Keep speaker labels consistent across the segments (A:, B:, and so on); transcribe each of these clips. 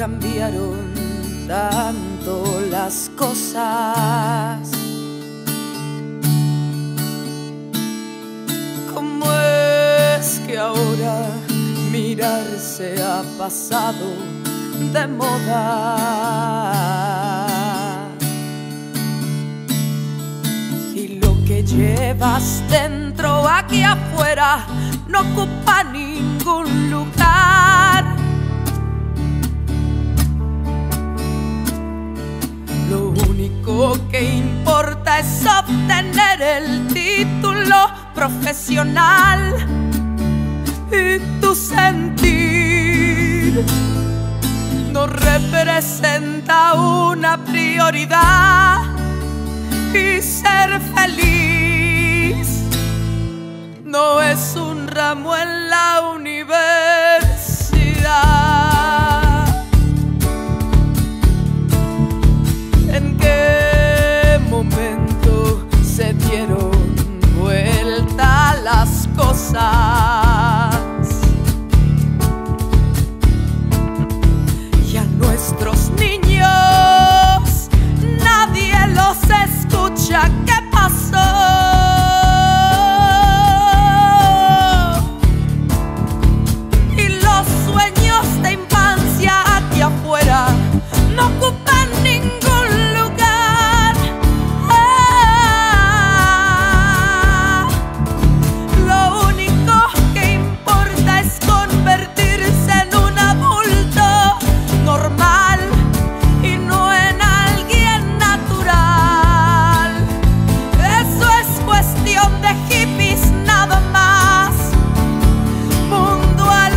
A: cambiaron tanto las cosas. ¿Cómo es que ahora mirarse ha pasado de moda? Y lo que llevas dentro aquí afuera no ocupa ningún lugar. Lo único que importa es obtener el título profesional y tu sentir no representa una prioridad. Y ser feliz no es un ramo en la universidad. ¿En qué momento se dieron vuelta las cosas? Y a nuestros niños nadie los escucha. ¿Qué pasó? Y los sueños de infancia aquí afuera no ocupan ningún lugar. Lo único que importa es convertirse en un adulto normal y no en alguien natural. Eso es cuestión de hippies nada más. Mundo al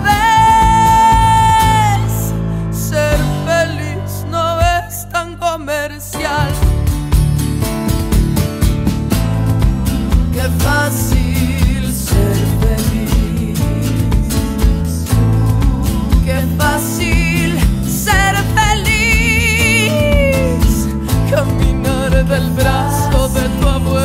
A: revés. Ser feliz no es tan comercial. Qué fácil ser feliz. Qué fácil ser feliz. Caminar del brazo de tu abuela.